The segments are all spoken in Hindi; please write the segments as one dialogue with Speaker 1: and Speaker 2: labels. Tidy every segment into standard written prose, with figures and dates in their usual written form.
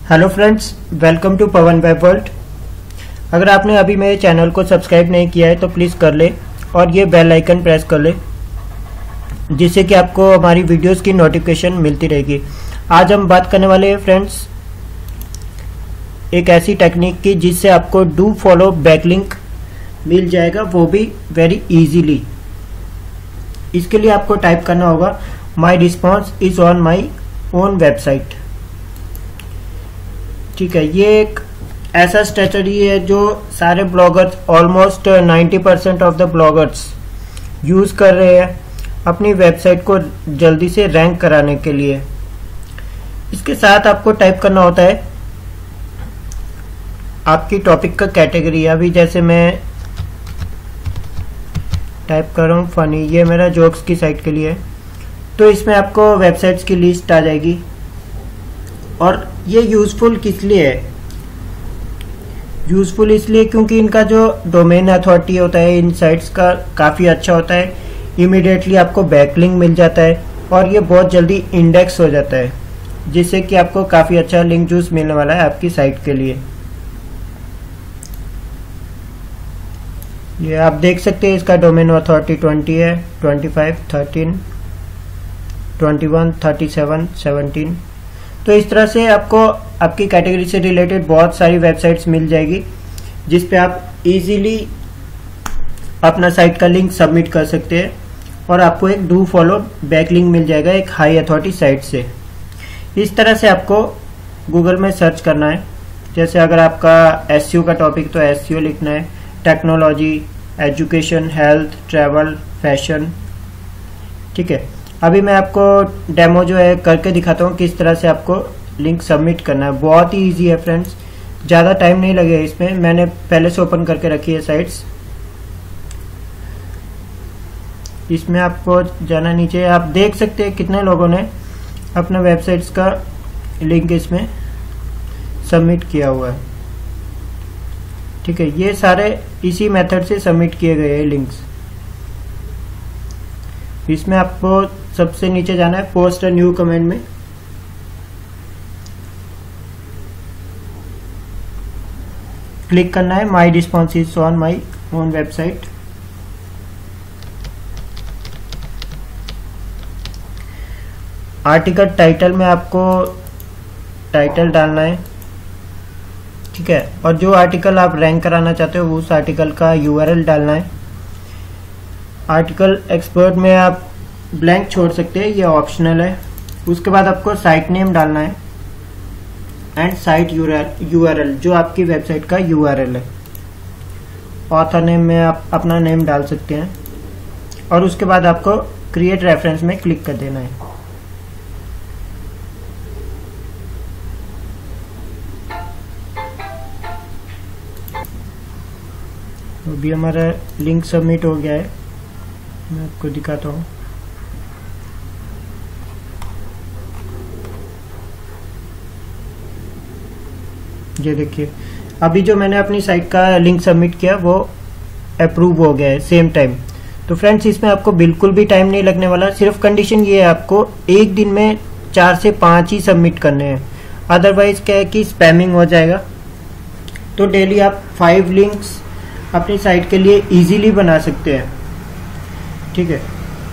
Speaker 1: Hello friends, welcome to Pavan web world. अगर आपने अभी मेरे चैनल को सब्सक्राइब नहीं किया है तो प्लीज़ कर ले और ये बेल आइकन प्रेस कर ले, जिससे कि आपको हमारी वीडियोस की नोटिफिकेशन मिलती रहेगी। आज हम बात करने वाले हैं फ्रेंड्स एक ऐसी टेक्निक की जिससे आपको डू फॉलो बैकलिंक मिल जाएगा, वो भी वेरी इजीली। इसके लिए आपको टाइप करना होगा my response is on my own website. ठीक है, ये एक ऐसा स्ट्रेटजी है जो सारे bloggers, almost 90% of the bloggers use कर रहे हैं अपनी वेबसाइट को जल्दी से रैंक कराने के लिए। इसके साथ आपको टाइप करना होता है आपकी टॉपिक का कैटेगरी। अभी जैसे मैं टाइप कर रहा हूँ फनी, ये मेरा जोक्स की साइट के लिए है, तो इसमें आपको वेबसाइट्स की लिस्ट आ जाएगी। और ये यूजफुल किस लिए है? यूजफुल इसलिए क्योंकि इनका जो डोमेन अथॉरिटी होता है इन साइट्स का काफ़ी अच्छा होता है। इमीडिएटली आपको बैकलिंक मिल जाता है और ये बहुत जल्दी इंडेक्स हो जाता है, जिससे कि आपको काफ़ी अच्छा लिंक जूस मिलने वाला है आपकी साइट के लिए। ये आप देख सकते हैं, इसका डोमेन अथॉरिटी 20 है, 25, 13, 21, 37, 17। तो इस तरह से आपको आपकी कैटेगरी से रिलेटेड बहुत सारी वेबसाइट्स मिल जाएगी, जिस पे आप इजीली अपना साइट का लिंक सबमिट कर सकते हैं और आपको एक डू फॉलो बैकलिंक मिल जाएगा एक हाई अथॉरिटी साइट से। इस तरह से आपको गूगल में सर्च करना है। जैसे अगर आपका एसईओ का टॉपिक तो एसईओ लिखना है, technology, education, health, travel, fashion. ठीक है, अभी मैं आपको डेमो जो है करके दिखाता हूँ किस तरह से आपको लिंक सबमिट करना है। बहुत ही इजी है फ्रेंड्स, ज़्यादा टाइम नहीं लगेगा इसमें। मैंने पहले से ओपन करके रखी है साइट्स। इसमें आपको जाना नीचे, आप देख सकते हैं कितने लोगों ने अपना वेबसाइट्स का लिंक इसमें सबमिट किया हुआ है। ठीक है, ये सारे इसी मेथड से सबमिट किए गए हैं लिंक्स। इसमें आपको सबसे नीचे जाना है पोस्ट अ न्यू कमेंट में। क्लिक करना है my response is on my own website. Article title में आपको टाइटल डालना है। ठीक है, और जो आर्टिकल आप रैंक कराना चाहते हो उस आर्टिकल का यूआरएल डालना है। आर्टिकल एक्सपर्ट में आप ब्लैंक छोड़ सकते हैं, ये ऑप्शनल है। उसके बाद आपको साइट नेम डालना है एंड साइट यूआरएल, जो आपकी वेबसाइट का यूआरएल है। ऑथर नेम में आप अपना नेम डाल सकते हैं और उसके बाद आपको क्रिएट रेफरेंस में क्लिक कर देना है। अभी हमारा लिंक सबमिट हो गया है, मैं आपको दिखाता हूँ। ये देखिए, अभी जो मैंने अपनी साइट का लिंक सबमिट किया वो अप्रूव हो गया है सेम टाइम। तो फ्रेंड्स, इसमें आपको बिल्कुल भी टाइम नहीं लगने वाला। सिर्फ कंडीशन ये है आपको एक दिन में 4 से 5 ही सबमिट करने हैं, अदरवाइज क्या है कि स्पैमिंग हो जाएगा। तो डेली आप 5 लिंक्स अपनी साइट के लिए इजीली बना सकते हैं। ठीक है,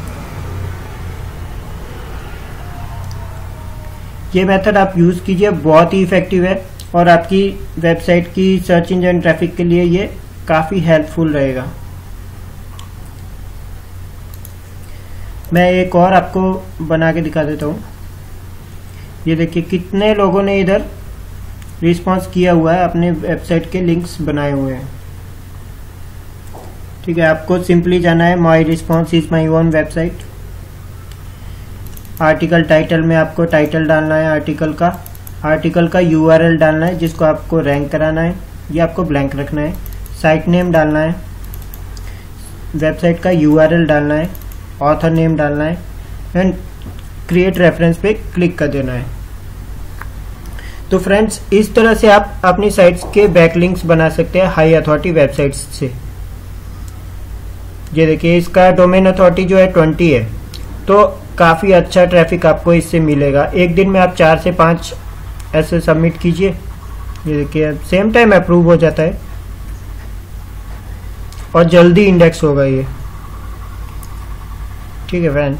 Speaker 1: ये मेथड आप यूज कीजिए, बहुत ही इफेक्टिव है और आपकी वेबसाइट की सर्च इंजन ट्रैफिक के लिए ये काफी हेल्पफुल रहेगा। मैं एक और आपको बना के दिखा देता हूँ। ये देखिए कितने लोगों ने इधर रिस्पॉन्स किया हुआ है, अपने वेबसाइट के लिंक्स बनाए हुए हैं। ठीक है, आपको सिंपली जाना है my response is my own website. Article title में आपको टाइटल डालना है आर्टिकल का यूआरएल डालना है जिसको आपको रैंक कराना है, ये आपको ब्लैंक रखना है। साइट नेम डालना है, वेबसाइट का यूआरएल डालना है, ऑथर नेम डालना है एंड क्रिएट रेफरेंस पे क्लिक कर देना है। तो फ्रेंड्स, इस तरह से आप अपनी साइट्स के बैकलिंक्स बना सकते हैं हाई अथॉरिटी वेबसाइट्स से। ये देखिए, इसका डोमेन अथॉरिटी जो है 20 है, तो काफ़ी अच्छा ट्रैफिक आपको इससे मिलेगा। एक दिन में आप 4 से 5 ऐसे सबमिट कीजिए। ये देखिए सेम टाइम अप्रूव हो जाता है और जल्दी इंडेक्स होगा ये। ठीक है फ्रेंड्स,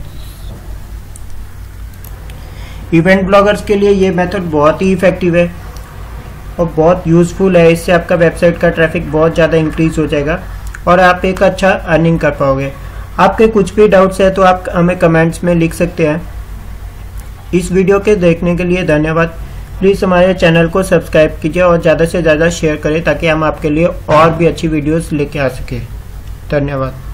Speaker 1: इवेंट ब्लॉगर्स के लिए ये मेथड बहुत ही इफेक्टिव है और बहुत यूजफुल है। इससे आपका वेबसाइट का ट्रैफिक बहुत ज़्यादा इंक्रीज हो जाएगा और आप एक अच्छा अर्निंग कर पाओगे। आपके कुछ भी डाउट्स है तो आप हमें कमेंट्स में लिख सकते हैं। इस वीडियो के देखने के लिए धन्यवाद। प्लीज़ हमारे चैनल को सब्सक्राइब कीजिए और ज़्यादा से ज़्यादा शेयर करें ताकि हम आपके लिए और भी अच्छी वीडियोस लेके आ सकें। धन्यवाद।